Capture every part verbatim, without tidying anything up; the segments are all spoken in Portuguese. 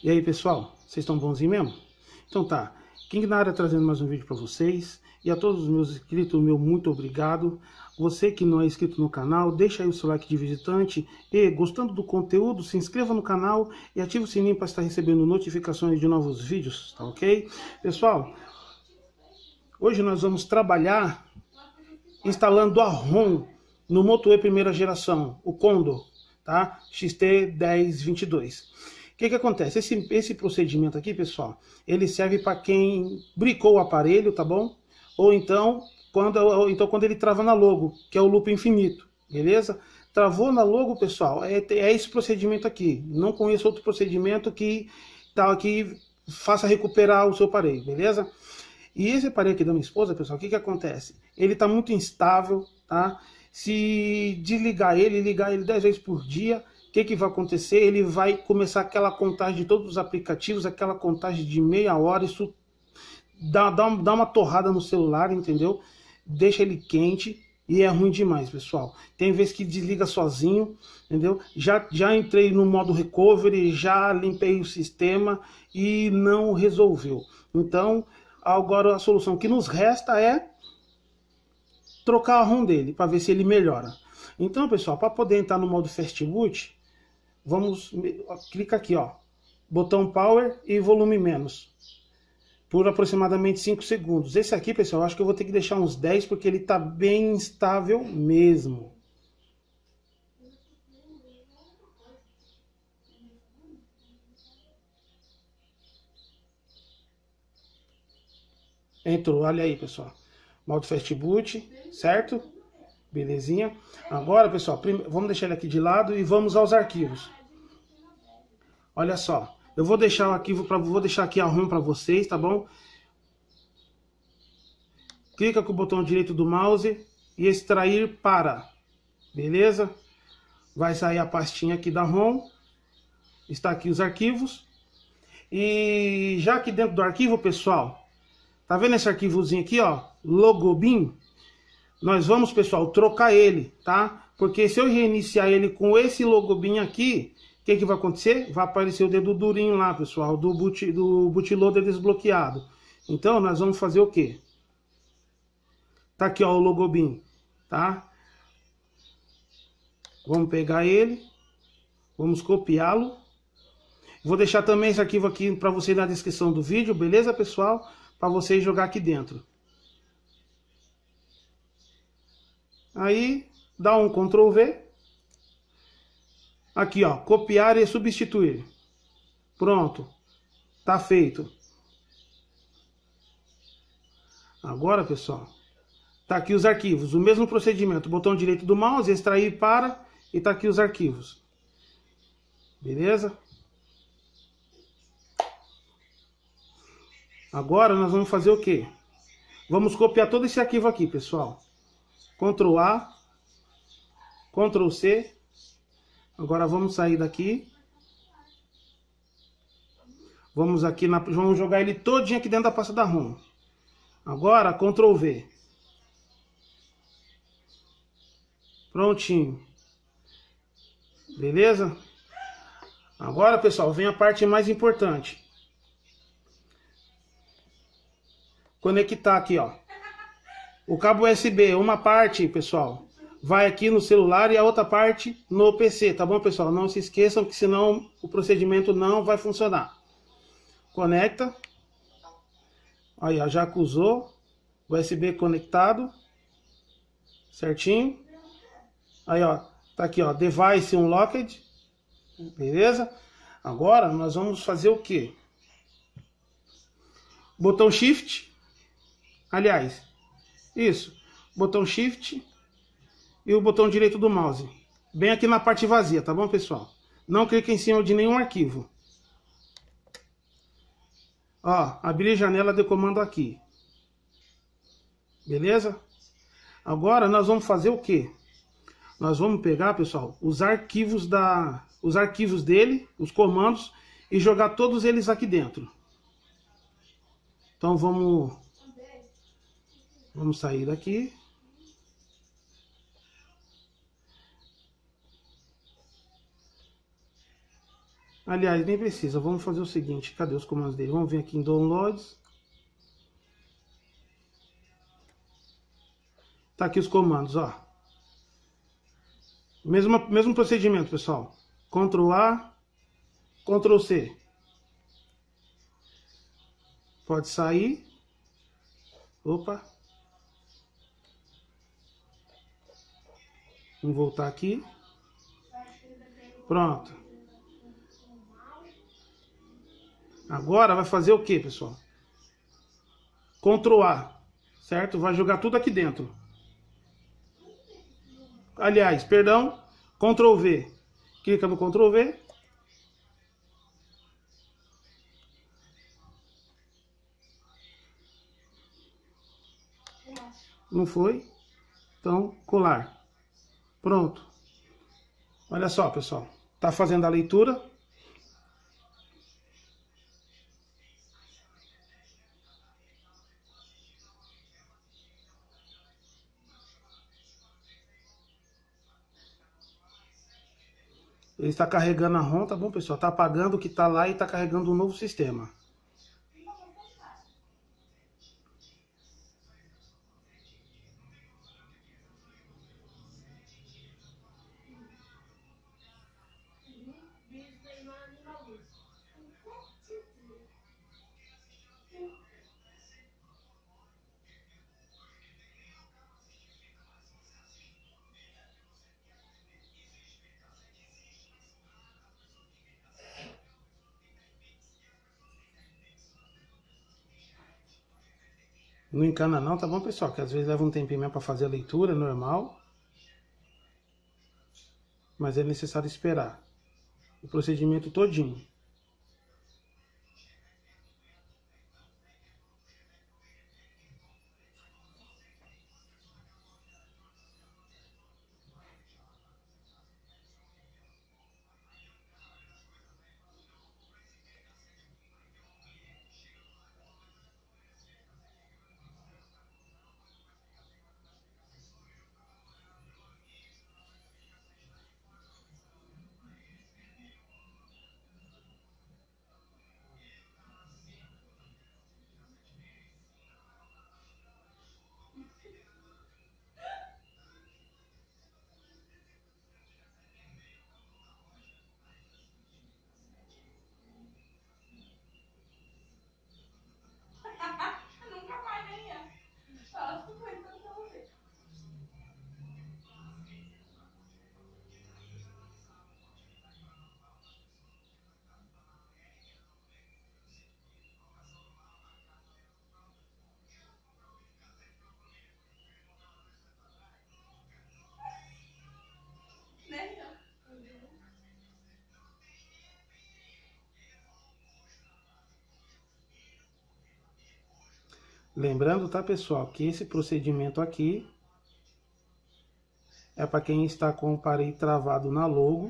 E aí, pessoal, vocês estão bonzinhos mesmo? Então tá, King na área trazendo mais um vídeo para vocês. E a todos os meus inscritos, meu muito obrigado. Você que não é inscrito no canal, deixa aí o seu like de visitante. E gostando do conteúdo, se inscreva no canal e ative o sininho para estar recebendo notificações de novos vídeos, tá ok? Pessoal, hoje nós vamos trabalhar instalando a ROM no Moto E primeira geração, o Condor, tá? X T dez vinte e dois. O que que acontece? Esse, esse procedimento aqui, pessoal, ele serve para quem bricou o aparelho, tá bom? Ou então quando, ou então quando ele trava na logo, que é o loop infinito, beleza? Travou na logo, pessoal, é, é esse procedimento aqui. Não conheço outro procedimento que, tá, que faça recuperar o seu aparelho, beleza? E esse aparelho aqui da minha esposa, pessoal, o que que acontece? Ele está muito instável, tá? Se desligar ele, ligar ele dez vezes por dia, o que que vai acontecer? Ele vai começar aquela contagem de todos os aplicativos, aquela contagem de meia hora, isso dá, dá, dá uma torrada no celular, entendeu? Deixa ele quente e é ruim demais, pessoal. Tem vezes que desliga sozinho, entendeu? Já, já entrei no modo recovery, já limpei o sistema e não resolveu. Então, agora a solução que nos resta é trocar a ROM dele, para ver se ele melhora. Então, pessoal, para poder entrar no modo Fast Boot, vamos, clica aqui, ó, botão Power e volume menos, por aproximadamente cinco segundos. Esse aqui, pessoal, acho que eu vou ter que deixar uns dez, porque ele está bem instável mesmo. Entrou, olha aí, pessoal. Modo Fast Boot, certo? Belezinha. Agora, pessoal, vamos deixar ele aqui de lado e vamos aos arquivos. Olha só, eu vou deixar o arquivo para vou deixar aqui a ROM para vocês, tá bom? Clica com o botão direito do mouse e extrair para. Beleza? Vai sair a pastinha aqui da ROM. Está aqui os arquivos. E já aqui dentro do arquivo, pessoal, tá vendo esse arquivozinho aqui, ó? Logobin. Nós vamos, pessoal, trocar ele, tá? Porque se eu reiniciar ele com esse logobin aqui, o que que vai acontecer? Vai aparecer o dedo durinho lá, pessoal, do, boot, do bootloader desbloqueado. Então, nós vamos fazer o quê? Tá aqui, ó, o logobin, tá? Vamos pegar ele, vamos copiá-lo. Vou deixar também esse arquivo aqui para vocês na descrição do vídeo, beleza, pessoal? Para vocês jogar aqui dentro. Aí, dá um control V. Aqui, ó, copiar e substituir. Pronto. Tá feito. Agora, pessoal, tá aqui os arquivos. O mesmo procedimento. Botão direito do mouse, extrair para, e tá aqui os arquivos. Beleza? Agora nós vamos fazer o quê? Vamos copiar todo esse arquivo aqui, pessoal. control A, control C. Agora vamos sair daqui. Vamos aqui na, vamos jogar ele todinho aqui dentro da pasta da ROM. Agora control V. Prontinho. Beleza? Agora, pessoal, vem a parte mais importante. Conectar aqui, ó. O cabo U S B, uma parte, pessoal, vai aqui no celular e a outra parte no P C, tá bom, pessoal? Não se esqueçam que senão o procedimento não vai funcionar. Conecta. Aí, ó, já acusou. U S B conectado. Certinho. Aí, ó, tá aqui, ó, Device Unlocked. Beleza? Agora nós vamos fazer o quê? Botão Shift. Aliás, isso, botão Shift e o botão direito do mouse. Bem aqui na parte vazia, tá bom, pessoal? Não clique em cima de nenhum arquivo. Ó, abrir janela de comando aqui. Beleza? Agora nós vamos fazer o quê? Nós vamos pegar, pessoal, os arquivos da, os arquivos dele, os comandos, e jogar todos eles aqui dentro. Então vamos, vamos sair daqui. Aliás, nem precisa. Vamos fazer o seguinte. Cadê os comandos dele? Vamos vir aqui em Downloads. Tá aqui os comandos, ó. Mesmo, mesmo procedimento, pessoal. Ctrl A, Ctrl C. Pode sair. Opa. Vamos voltar aqui. Pronto. Agora vai fazer o que, pessoal? Ctrl A, certo? Vai jogar tudo aqui dentro. Aliás, perdão, Ctrl V. Clica no Ctrl V. Não foi? Então, colar. Pronto. Olha só, pessoal. Tá fazendo a leitura. Ele está carregando a ROM, tá bom, pessoal? Tá apagando o que tá lá e tá carregando um novo sistema. Não encana não, tá bom, pessoal? Que às vezes leva um tempinho mesmo para fazer a leitura, é normal. Mas é necessário esperar o procedimento todinho. Lembrando, tá, pessoal, que esse procedimento aqui é para quem está com o aparelho travado na logo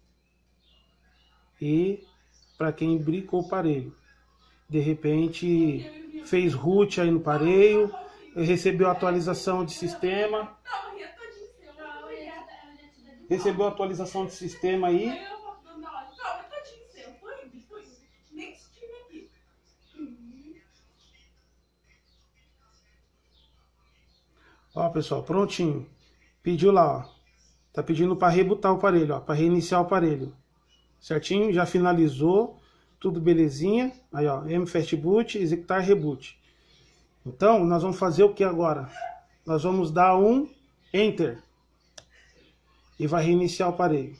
e para quem bricou o aparelho. De repente fez root aí no aparelho, recebeu atualização de sistema, recebeu atualização de sistema aí. Ó, pessoal, prontinho. Pediu lá, ó. Tá pedindo para rebootar o aparelho, ó, para reiniciar o aparelho. Certinho? Já finalizou. Tudo belezinha. Aí, ó, mfastboot, executar reboot. Então, nós vamos fazer o que agora? Nós vamos dar um Enter. E vai reiniciar o aparelho.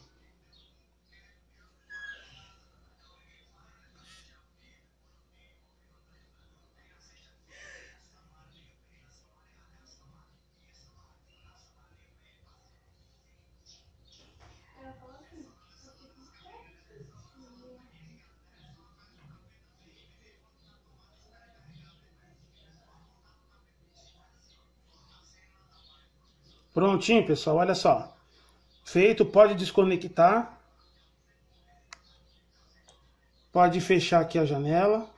Prontinho, pessoal, olha só. Feito, pode desconectar. Pode fechar aqui a janela.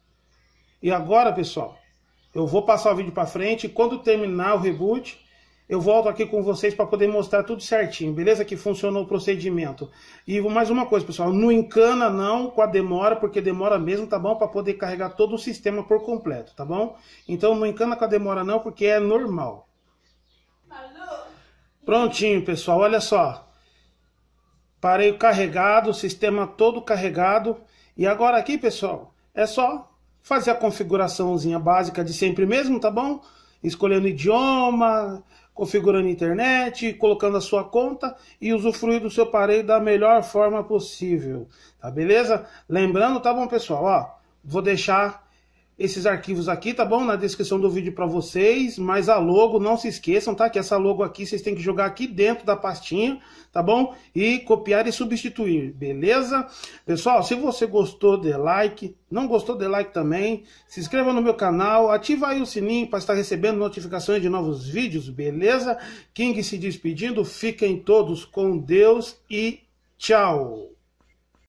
E agora, pessoal, eu vou passar o vídeo para frente. E quando terminar o reboot, eu volto aqui com vocês para poder mostrar tudo certinho, beleza? Que funcionou o procedimento. E mais uma coisa, pessoal, não encana não com a demora, porque demora mesmo, tá bom? Para poder carregar todo o sistema por completo, tá bom? Então não encana com a demora não, porque é normal. Prontinho, pessoal, olha só. Aparelho carregado, sistema todo carregado. E agora aqui, pessoal, é só fazer a configuraçãozinha básica de sempre mesmo, tá bom? Escolhendo idioma, configurando a internet, colocando a sua conta e usufruir do seu aparelho da melhor forma possível, tá beleza? Lembrando, tá bom, pessoal, ó, vou deixar esses arquivos aqui, tá bom? Na descrição do vídeo para vocês, mas a logo, não se esqueçam, tá? Que essa logo aqui vocês têm que jogar aqui dentro da pastinha, tá bom? E copiar e substituir, beleza? Pessoal, se você gostou, dê like. Não gostou, dê like também. Se inscreva no meu canal, ativa aí o sininho para estar recebendo notificações de novos vídeos, beleza? King se despedindo, fiquem todos com Deus e tchau!